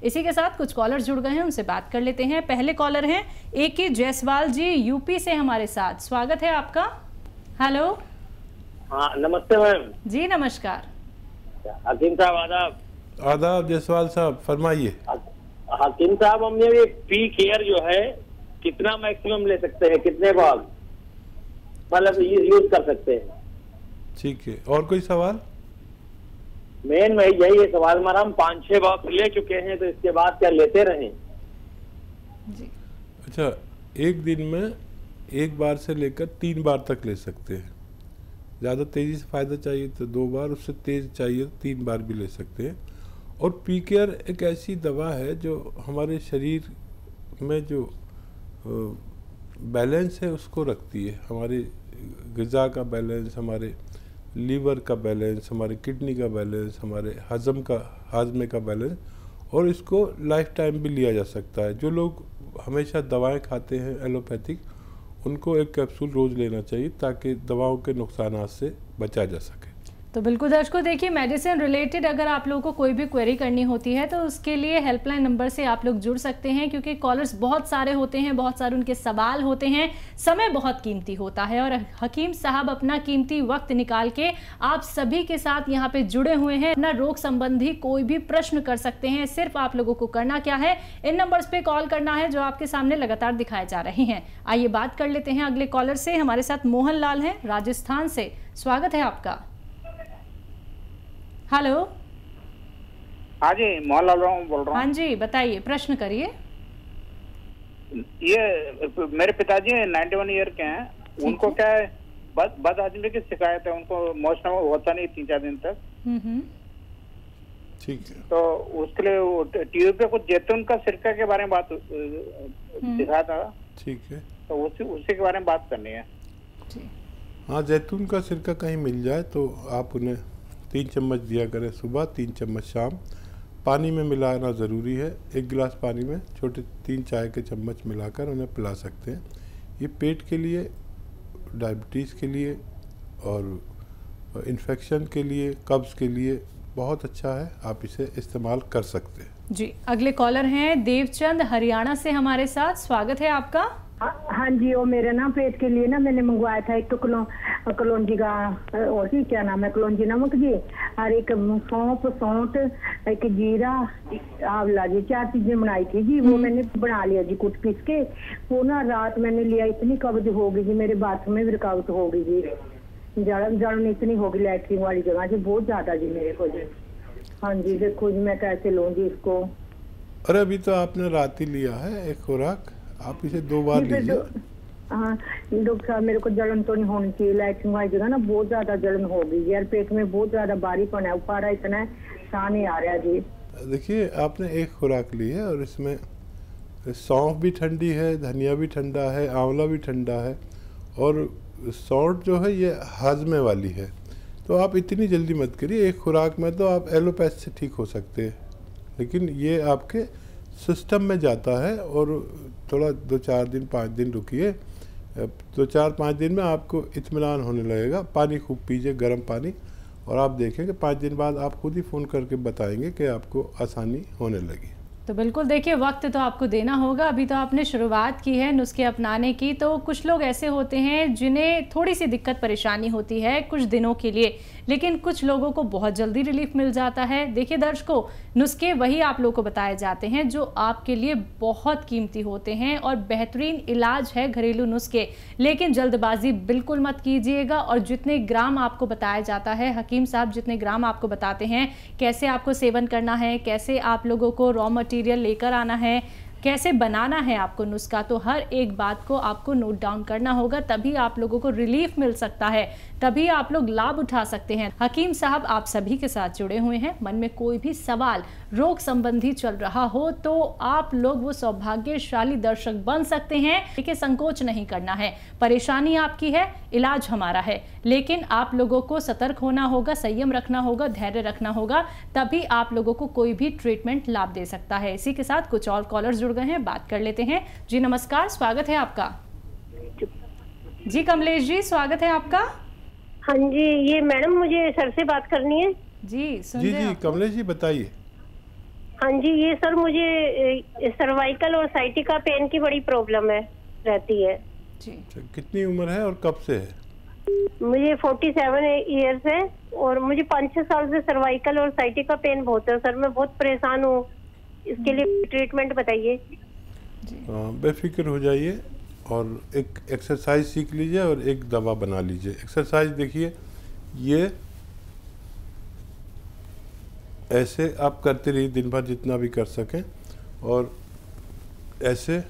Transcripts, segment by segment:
इसी के साथ कुछ कॉलर जुड़ गए हैं, उनसे बात कर लेते हैं। पहले कॉलर हैं A.K. जायसवाल जी, यूपी से हमारे साथ। स्वागत है आपका। हेलो। हाँ नमस्ते मैम जी नमस्कार। हकीम साहब आदाब। आदाब जायसवाल साहब, फरमाइए। हकीम साहब, हमने ये पी केयर जो है कितना मैक्सिमम ले सकते हैं, कितने बार मतलब यूज कर सकते हैं? ठीक है, और कोई सवाल? मेन वही यही है सवाल हमारा। हम 5-6 बॉक्स ले चुके हैं, तो इसके बाद क्या लेते रहें? जी। अच्छा, एक दिन में एक बार से लेकर 3 बार तक ले सकते हैं। ज़्यादा तेज़ी से फ़ायदा चाहिए तो 2 बार, उससे तेज़ चाहिए तो 3 बार भी ले सकते हैं। और पी केयर एक ऐसी दवा है जो हमारे शरीर में जो बैलेंस है उसको रखती है। हमारे ग़िज़ा का बैलेंस, हमारे लीवर का बैलेंस, हमारे किडनी का बैलेंस, हमारे हाजमे का बैलेंस, और इसको लाइफ टाइम भी लिया जा सकता है। जो लोग हमेशा दवाएं खाते हैं एलोपैथिक, उनको एक कैप्सूल रोज़ लेना चाहिए ताकि दवाओं के नुकसानात से बचा जा सके। तो बिल्कुल दर्शकों, देखिए मेडिसिन रिलेटेड अगर आप लोगों को कोई भी क्वेरी करनी होती है तो उसके लिए हेल्पलाइन नंबर से आप लोग जुड़ सकते हैं, क्योंकि कॉलर्स बहुत सारे होते हैं, बहुत सारे उनके सवाल होते हैं, समय बहुत कीमती होता है और हकीम साहब अपना कीमती वक्त निकाल के आप सभी के साथ यहाँ पे जुड़े हुए हैं। अपना रोग संबंधी कोई भी प्रश्न कर सकते हैं। सिर्फ आप लोगों को करना क्या है, इन नंबर्स पे कॉल करना है जो आपके सामने लगातार दिखाए जा रहे हैं। आइए बात कर लेते हैं अगले कॉलर से। हमारे साथ मोहन लाल हैं राजस्थान से। स्वागत है आपका। हेलो। हाँ जी, मोहनलाल बोल रहा हूँ। हाँ जी, बताइए, प्रश्न करिए। ये मेरे पिताजी 91 ईयर के हैं, उनको क्या है बद हजमी की शिकायत है, उनको मोशन होता नहीं 3-4 दिन तक। ठीक है, तो उसके लिए टीवी पे कुछ जैतून का सिरका के बारे में बात दिखा था। ठीक है, तो उसी के बारे में बात करनी है। हाँ, जैतून का सिरका कहीं मिल जाए तो आप उन्हें 3 चम्मच दिया करें सुबह, 3 चम्मच शाम। पानी में मिलाना ज़रूरी है। 1 गिलास पानी में छोटे 3 चाय के चम्मच मिलाकर उन्हें पिला सकते हैं। ये पेट के लिए, डायबिटीज़ के लिए और इन्फेक्शन के लिए, कब्ज़ के लिए बहुत अच्छा है। आप इसे इस्तेमाल कर सकते हैं। जी, अगले कॉलर हैं देवचंद हरियाणा से हमारे साथ। स्वागत है आपका। हाँ जी, वो मेरे ना पेट के लिए ना मैंने मंगवाया था एक कलौंजी का, और ही क्या नाम है, कलौंजी नमक जी, और एक सौंठ, एक जीरा, आंवला जी, 4 चीजें बनाई थी जी। वो मैंने बना लिया जी कुछ पीस के। वो ना रात मैंने लिया, इतनी कब्ज हो गई जी, मेरे बाथरूम में भी रुकावट हो गई जी, जलन इतनी हो गई लैट्रिन वाली जगह जी, बहुत ज्यादा जी मेरे को जी। हाँ जी, देखो जी मैं कैसे लूँ जी इसको। अरे अभी तो आपने रात ही लिया है एक खुराक, आप इसे 2 बार लीजिए। हाँ डॉक्टर साहब, मेरे को जलन तो नहीं होनी चाहिए, लैट्रिन वाली जगह ना बहुत ज्यादा जलन हो गई यार, पेट में बहुत ज्यादा भारीपन है, उपारा इतना साह नहीं आ रहा जी। देखिए, आपने एक खुराक ली है और इसमें सौंफ भी ठंडी है, धनिया भी ठंडा है, आंवला भी ठंडा है, और सौंठ जो है ये हाजमे वाली है। तो आप इतनी जल्दी मत करिए, एक खुराक में तो आप एलोपैथ से ठीक हो सकते हैं, लेकिन ये आपके सिस्टम में जाता है और थोड़ा 2-4 दिन 5 दिन रुकिए। 2-4-5 दिन में आपको इत्मीनान होने लगेगा। पानी खूब पीजिए, गर्म पानी, और आप देखेंगे 5 दिन बाद आप खुद ही फ़ोन करके बताएंगे कि आपको आसानी होने लगी। तो बिल्कुल देखिए, वक्त तो आपको देना होगा। अभी तो आपने शुरुआत की है नुस्खे अपनाने की, तो कुछ लोग ऐसे होते हैं जिन्हें थोड़ी सी दिक्कत परेशानी होती है कुछ दिनों के लिए, लेकिन कुछ लोगों को बहुत जल्दी रिलीफ मिल जाता है। देखिए दर्शकों, नुस्खे वही आप लोगों को बताए जाते हैं जो आपके लिए बहुत कीमती होते हैं और बेहतरीन इलाज है घरेलू नुस्खे, लेकिन जल्दबाजी बिल्कुल मत कीजिएगा। और जितने ग्राम आपको बताया जाता है, हकीम साहब जितने ग्राम आपको बताते हैं कैसे आपको सेवन करना है, कैसे आप लोगों को रॉ मटेरियल लेकर आना है, कैसे बनाना है आपको नुस्खा, तो हर एक बात को आपको नोट डाउन करना होगा, तभी आप लोगों को रिलीफ मिल सकता है, तभी आप लोग लाभ उठा सकते हैं। हकीम साहब आप सभी के साथ जुड़े हुए हैं। मन में कोई भी सवाल रोग संबंधी चल रहा हो तो आप लोग वो सौभाग्यशाली दर्शक बन सकते हैं। देखिए, संकोच नहीं करना है, परेशानी आपकी है, इलाज हमारा है, लेकिन आप लोगों को सतर्क होना होगा, संयम रखना होगा, धैर्य रखना होगा, तभी आप लोगों को कोई भी ट्रीटमेंट लाभ दे सकता है। इसी के साथ कुछ और कॉलर्स जुड़ गए हैं, बात कर लेते हैं। जी नमस्कार, स्वागत है आपका। जी कमलेश जी, स्वागत है आपका। हाँ जी, ये मैडम मुझे सर से बात करनी है। जी जी कमलेश जी बताइए। हाँ जी, ये सर मुझे सर्वाइकल और साइटिका पेन की बड़ी प्रॉब्लम है, रहती है जी। कितनी उम्र है और कब से है? मुझे 47 ईयर्स है और मुझे 5-6 साल से सर्वाइकल और साइटिका पेन बहुत है सर। मैं बहुत परेशान हूँ, इसके लिए ट्रीटमेंट बताइए। बेफिक्र हो जाइए और एक एक्सरसाइज सीख लीजिए और एक दवा बना लीजिए। एक्सरसाइज देखिए, ये ऐसे आप करते रहिए दिन भर जितना भी कर सकें, और ऐसे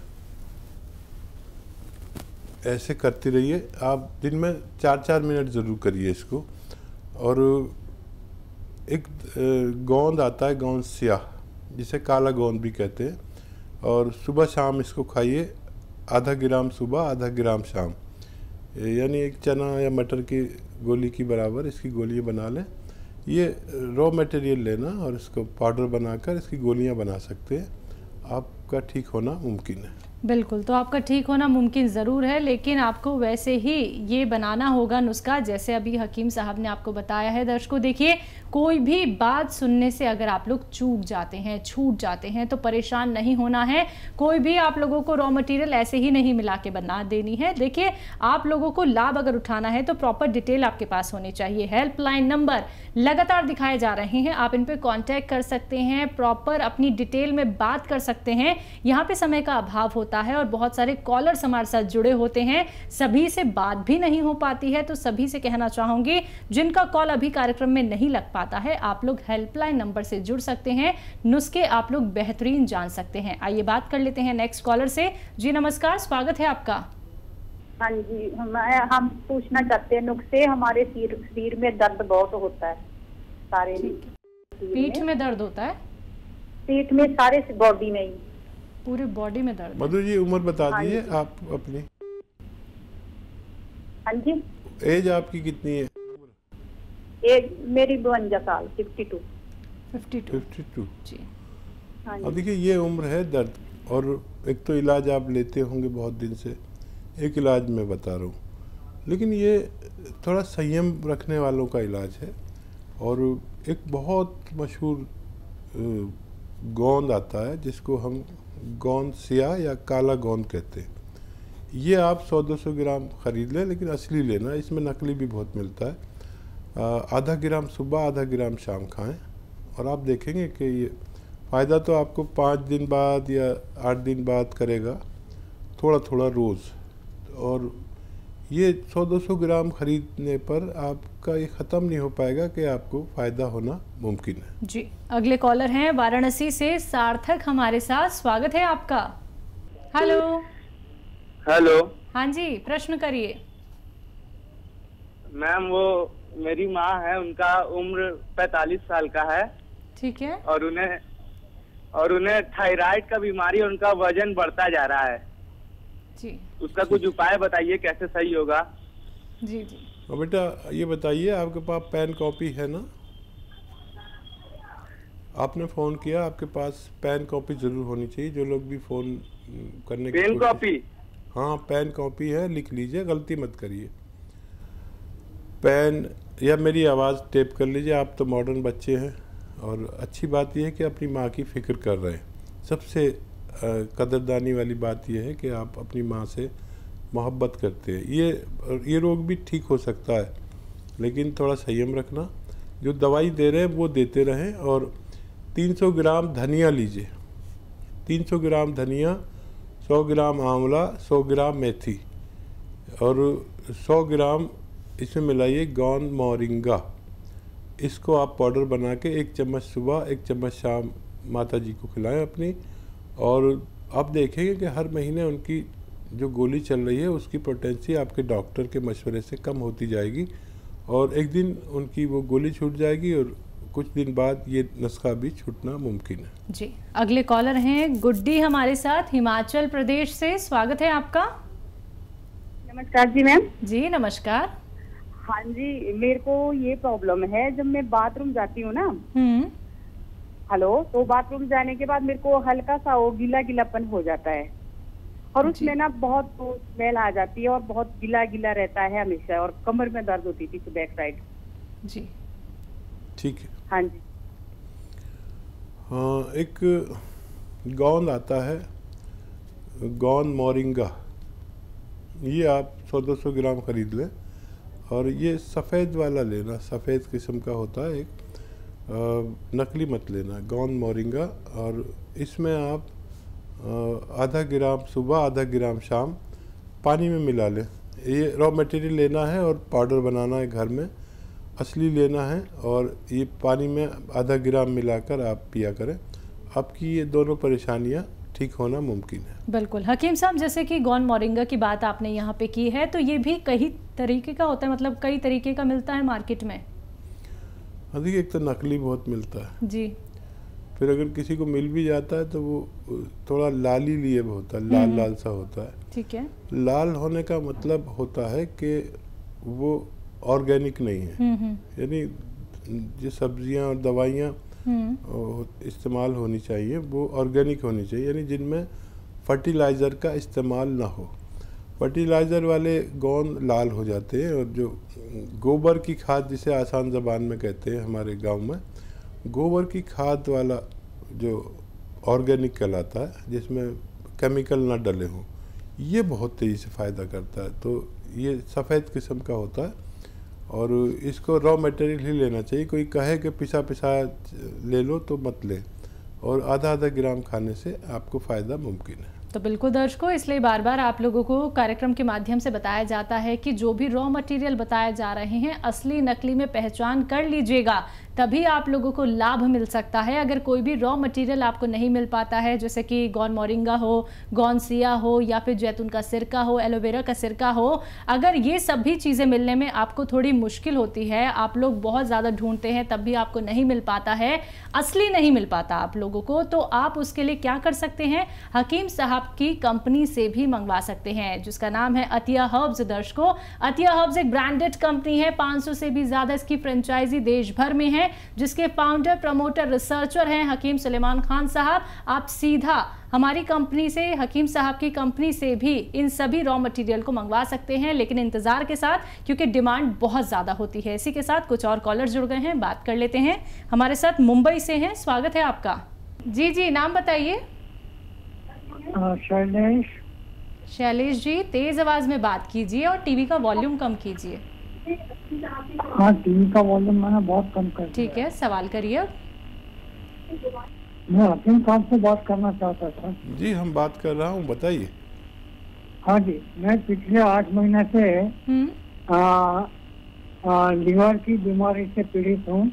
ऐसे करते रहिए। आप दिन में 4-4 मिनट ज़रूर करिए इसको। और एक गोंद आता है, गोंद स्याह, जिसे काला गोंद भी कहते हैं, और सुबह शाम इसको खाइए। आधा ग्राम सुबह, आधा ग्राम शाम, यानी एक चना या मटर की गोली की बराबर इसकी गोलियां बना लें। ये रॉ मटेरियल लेना और इसको पाउडर बनाकर इसकी गोलियां बना सकते हैं। आपका ठीक होना मुमकिन है। बिल्कुल, तो आपका ठीक होना मुमकिन ज़रूर है, लेकिन आपको वैसे ही ये बनाना होगा नुस्खा, जैसे अभी हकीम साहब ने आपको बताया है। दर्शकों देखिए, कोई भी बात सुनने से अगर आप लोग चूक जाते हैं, छूट जाते हैं, तो परेशान नहीं होना है। कोई भी आप लोगों को रॉ मटेरियल ऐसे ही नहीं मिला के बना देनी है। देखिए, आप लोगों को लाभ अगर उठाना है तो प्रॉपर डिटेल आपके पास होनी चाहिए। हेल्पलाइन नंबर लगातार दिखाए जा रहे हैं, आप इन पर कॉन्टैक्ट कर सकते हैं, प्रॉपर अपनी डिटेल में बात कर सकते हैं। यहाँ पे समय का अभाव होता है और बहुत सारे कॉलर्स हमारे साथ जुड़े होते हैं, सभी से बात भी नहीं हो पाती है। तो सभी से कहना चाहूंगी, जिनका कॉल अभी कार्यक्रम में नहीं लग पाता है, आप लोग हेल्पलाइन नंबर से जुड़ सकते हैं, नुस्खे आप लोग बेहतरीन जान सकते हैं। आइए बात कर लेते हैं नेक्स्ट कॉलर से। जी नमस्कार, स्वागत है आपका। हाँ जी, हम पूछना चाहते हैं, नुस्खे हमारे शरीर में दर्द बहुत होता है, सारे पीठ में दर्द होता है? पीठ में, सारे बॉडी में ही, पूरे बॉडी में दर्द। मधु जी उम्र बता दीजिए आप अपनी। हाँ जी, एज आपकी कितनी है? एज मेरी 52 साल, 52। 52 जी। हाँ अब देखिए, ये उम्र है दर्द, और एक तो इलाज आप लेते होंगे बहुत दिन से, एक इलाज मैं बता रहा हूँ, लेकिन ये थोड़ा संयम रखने वालों का इलाज है। और एक बहुत मशहूर गोंद आता है जिसको हम गोंद स्याह या काला गोंद कहते हैं। ये आप 100-200 ग्राम ख़रीद लें, लेकिन असली लेना, इसमें नकली भी बहुत मिलता है। आधा ग्राम सुबह, आधा ग्राम शाम खाएं, और आप देखेंगे कि ये फ़ायदा तो आपको 5 दिन बाद या 8 दिन बाद करेगा, थोड़ा थोड़ा रोज़। और ये 100-200 ग्राम खरीदने पर आपका ये ख़त्म नहीं हो पाएगा कि आपको फ़ायदा होना मुमकिन है। जी, अगले कॉलर हैं वाराणसी से सार्थक हमारे साथ, स्वागत है आपका। हेलो। हेलो। हाँ जी, प्रश्न करिए। मैम, वो मेरी माँ है, उनका उम्र 45 साल का है। ठीक है। और उन्हें थायराइड का बीमारी, उनका वजन बढ़ता जा रहा है जी। उसका कुछ उपाय बताइए, कैसे सही होगा? जी जी। और बेटा ये बताइए, आपके पास पेन कॉपी है ना? आपने फ़ोन किया, आपके पास पेन कॉपी ज़रूर होनी चाहिए। जो लोग भी फ़ोन करने की पेन कॉपी? हाँ, पेन कॉपी है, लिख लीजिए, गलती मत करिए। पेन या मेरी आवाज़ टेप कर लीजिए। आप तो मॉडर्न बच्चे हैं, और अच्छी बात यह है कि अपनी माँ की फ़िक्र कर रहे हैं। सबसे कदरदानी वाली बात यह है कि आप अपनी माँ से मोहब्बत करते हैं। ये रोग भी ठीक हो सकता है, लेकिन थोड़ा संयम रखना। जो दवाई दे रहे हैं वो देते रहें। और 300 ग्राम धनिया लीजिए, 300 ग्राम धनिया, 100 ग्राम आंवला, 100 ग्राम मेथी, और 100 ग्राम इसमें मिलाइए गोंद मोरिंगा। इसको आप पाउडर बना के 1 चम्मच सुबह, 1 चम्मच शाम माता जी को खिलाएं अपनी। और आप देखेंगे कि हर महीने उनकी जो गोली चल रही है उसकी पोटेंसी आपके डॉक्टर के मशवरे से कम होती जाएगी, और एक दिन उनकी वो गोली छूट जाएगी, और कुछ दिन बाद ये नुस्खा भी छूटना मुमकिन है। जी, अगले कॉलर हैं गुड्डी हमारे साथ हिमाचल प्रदेश से, स्वागत है आपका। नमस्कार जी मैम। जी नमस्कार। हाँ जी, मेरे को ये प्रॉब्लम है, जब मैं बाथरूम जाती हूँ ना, हेलो, तो बाथरूम जाने के बाद मेरे को हल्का सा वो गीला गीलापन हो जाता है, और उसमें ना बहुत स्मेल आ जाती है, और बहुत गीला गीला रहता है हमेशा, और कमर में दर्द होती थी बैक साइड। जी, ठीक है। हाँ जी। एक गोंद आता है, गोंद मोरिंगा, ये आप 100-200 ग्राम खरीद लें और ये सफ़ेद वाला लेना, सफ़ेद किस्म का होता है एक, नकली मत लेना, गोंद मोरिंगा। और इसमें आप आधा ग्राम सुबह, आधा ग्राम शाम पानी में मिला लें। ये रॉ मटेरियल लेना है और पाउडर बनाना है घर में, असली लेना है, और ये पानी में आधा ग्राम मिलाकर आप पिया करें। आपकी ये दोनों परेशानियां ठीक होना मुमकिन है। बिल्कुल हकीम साहब, जैसे कि गोंद मोरिंगा की बात आपने यहाँ पे की है, तो ये भी कई तरीके का होता है, मतलब कई तरीके का मिलता है मार्केट में? देखिए, एक तो नकली बहुत मिलता है जी, फिर अगर किसी को मिल भी जाता है तो वो थोड़ा लाली लिए होता है, लाल लाल सा होता है। ठीक है। लाल होने का मतलब होता है कि वो ऑर्गेनिक नहीं है, यानी जो सब्जियां और दवाइयाँ इस्तेमाल होनी चाहिए वो ऑर्गेनिक होनी चाहिए, यानी जिनमें फर्टिलाइज़र का इस्तेमाल ना हो। फर्टिलाइज़र वाले गोंद लाल हो जाते हैं, और जो गोबर की खाद, जिसे आसान ज़बान में कहते हैं हमारे गांव में, गोबर की खाद वाला जो ऑर्गेनिक कहलाता है, जिसमें केमिकल ना डले हों, ये बहुत तेज़ी से फ़ायदा करता है। तो ये सफ़ेद किस्म का होता है और इसको रॉ मटेरियल ही लेना चाहिए। कोई कहे कि पिसा पिसा ले लो तो मत ले, और आधा आधा ग्राम खाने से आपको फ़ायदा मुमकिन है। तो बिल्कुल दर्शकों, इसलिए बार बार आप लोगों को कार्यक्रम के माध्यम से बताया जाता है कि जो भी रॉ मटेरियल बताए जा रहे हैं, असली नकली में पहचान कर लीजिएगा, तभी आप लोगों को लाभ मिल सकता है। अगर कोई भी रॉ मटेरियल आपको नहीं मिल पाता है, जैसे कि गोंद मोरिंगा हो, गोंद सिया हो, या फिर जैतून का सिरका हो, एलोवेरा का सिरका हो, अगर ये सभी चीज़ें मिलने में आपको थोड़ी मुश्किल होती है, आप लोग बहुत ज़्यादा ढूंढते हैं तब भी आपको नहीं मिल पाता है, असली नहीं मिल पाता आप लोगों को, तो आप उसके लिए क्या कर सकते हैं, हकीम साहब की कंपनी से भी मंगवा सकते हैं, जिसका नाम है अतिया हर्ब्स। दर्शकों, अतिया हर्ब्स एक ब्रांडेड कंपनी है, 500 से भी ज़्यादा इसकी फ्रेंचाइजी देश भर में है, जिसके फाउंडर, प्रमोटर, रिसर्चर हैं हकीम सुलेमान खान साहब। आप सीधा हमारी कंपनी से, हकीम साहब की कंपनी से भी इन सभी रॉ मटेरियल को मंगवा सकते हैं, लेकिन इंतजार के साथ, क्योंकि डिमांड बहुत ज़्यादा होती है। इसी के साथ कुछ और कॉलर जुड़ गए हैं, बात कर लेते हैं। हमारे साथ मुंबई से हैं, स्वागत है आपका। जी जी, नाम बताइए। शैलेश जी, तेज आवाज में बात कीजिए और टीवी का वॉल्यूम कम कीजिए। हाँ, टीवी का वॉल्यूम मैंने बहुत कम कर दिया। ठीक है, सवाल करिए। मैं हकीम साहब से बात करना चाहता था। जी, हम बात कर रहा हूँ, बताइए। हाँ जी, मैं पिछले 8 महीने से लीवर की बीमारी से पीड़ित हूँ।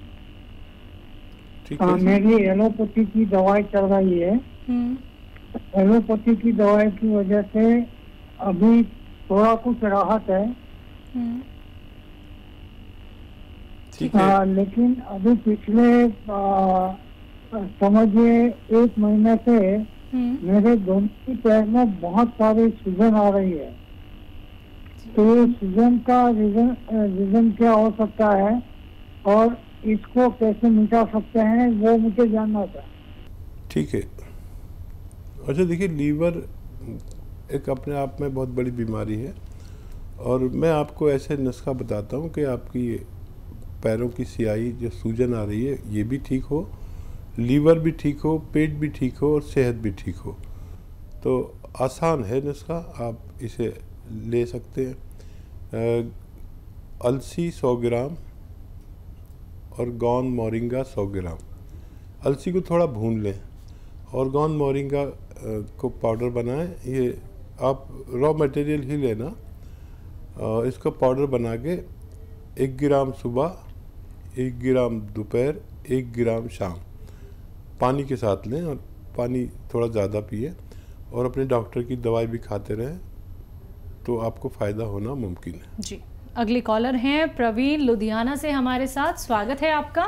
मेरी एलोपैथी की दवाई चल रही है। एलोपैथी की दवाई की वजह से अभी थोड़ा कुछ राहत है, लेकिन अभी पिछले समझिए 1 महीने से मेरे दोनों पैर में बहुत सारी सूजन आ रही है। तो सूजन का रीजन क्या हो सकता है और इसको कैसे मिटा सकते हैं, वो मुझे जानना था। ठीक है। अच्छा, देखिए, लीवर एक अपने आप में बहुत बड़ी बीमारी है, और मैं आपको ऐसे नुस्खा बताता हूँ कि आपकी पैरों की सियाई, जो सूजन आ रही है, ये भी ठीक हो, लीवर भी ठीक हो, पेट भी ठीक हो और सेहत भी ठीक हो। तो आसान है नुस्खा, आप इसे ले सकते हैं। अलसी 100 ग्राम और गोंद मोरिंगा 100 ग्राम। अलसी को थोड़ा भून लें और गोंद मोरिंगा को पाउडर बनाएं। ये आप रॉ मटेरियल ही लेना, इसको पाउडर बना के 1 ग्राम सुबह, 1 ग्राम दोपहर, 1 ग्राम शाम पानी के साथ लें, और पानी थोड़ा ज़्यादा पिए, और अपने डॉक्टर की दवाई भी खाते रहें, तो आपको फ़ायदा होना मुमकिन है। जी, अगली कॉलर हैं प्रवीण लुधियाना से हमारे साथ, स्वागत है आपका।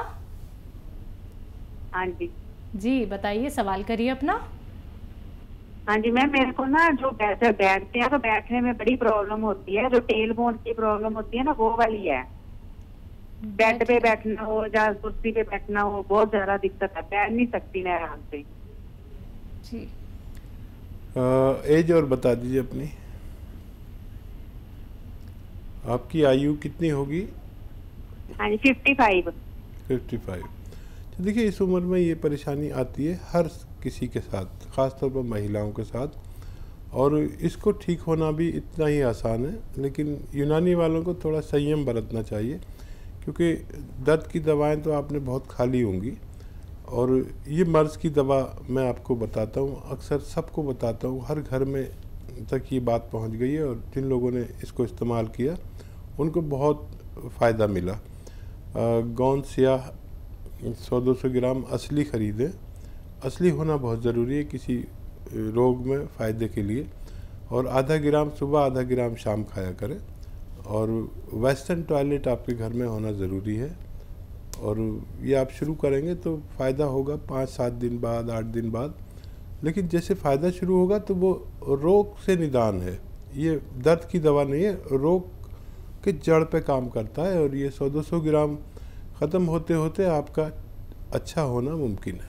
हाँ जी जी, बताइए, सवाल करिए अपना। हाँ जी मैम, मेरे को ना जो बैठते हैं तो बैठने में बड़ी प्रॉब्लम होती है, जो टेल बोन की प्रॉब्लम होती है ना, वो वाली है। बेड पे बैठना हो या कुर्सी पे बैठना हो, बहुत ज्यादा दिक्कत है, बैठ नहीं सकती मैं आराम से। जी, एज और बता दीजिए अपनी। आपकी आयु कितनी होगी? हाँ जी, 55। 55। तो देखिए इस उम्र में ये परेशानी आती है हर किसी के साथ, ख़ासतौर पर महिलाओं के साथ, और इसको ठीक होना भी इतना ही आसान है। लेकिन यूनानी वालों को थोड़ा संयम बरतना चाहिए, क्योंकि दर्द की दवाएं तो आपने बहुत खा ली होंगी, और ये मर्ज़ की दवा मैं आपको बताता हूँ, अक्सर सबको बताता हूँ, हर घर में तक ये बात पहुँच गई है, और जिन लोगों ने इसको इस्तेमाल किया उनको बहुत फ़ायदा मिला। गोंद स्याह 100-200 ग्राम असली ख़रीदें। असली होना बहुत ज़रूरी है किसी रोग में फ़ायदे के लिए, और आधा ग्राम सुबह आधा ग्राम शाम खाया करें। और वेस्टर्न टॉयलेट आपके घर में होना ज़रूरी है, और ये आप शुरू करेंगे तो फ़ायदा होगा 5-7 दिन बाद, 8 दिन बाद। लेकिन जैसे फ़ायदा शुरू होगा तो वो रोग से निदान है, ये दर्द की दवा नहीं है, रोग के जड़ पे काम करता है। और ये 100-200 ग्राम ख़त्म होते होते आपका अच्छा होना मुमकिन है।